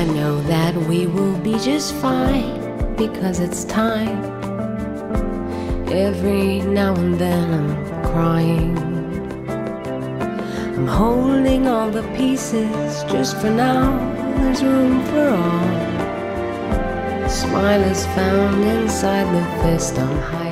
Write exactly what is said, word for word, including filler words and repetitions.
know that we will be just fine, because it's time. Every now and then I'm crying, I'm holding all the pieces just for now. There's room for all. Smile is found inside the fist I'm hiding.